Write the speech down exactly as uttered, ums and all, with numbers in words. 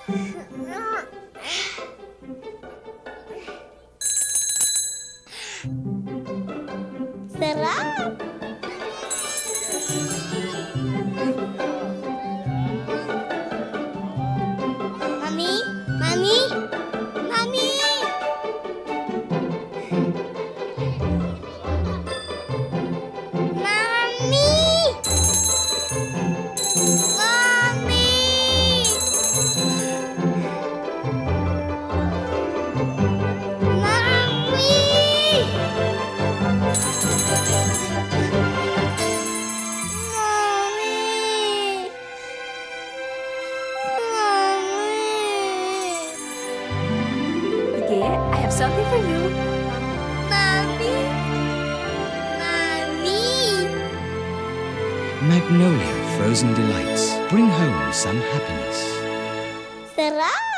Serap. Mami, Mami, Mami. Mami. Mami. I have something for you. Mommy. Mommy. Magnolia Frozen Delights. Bring home some happiness. Serap.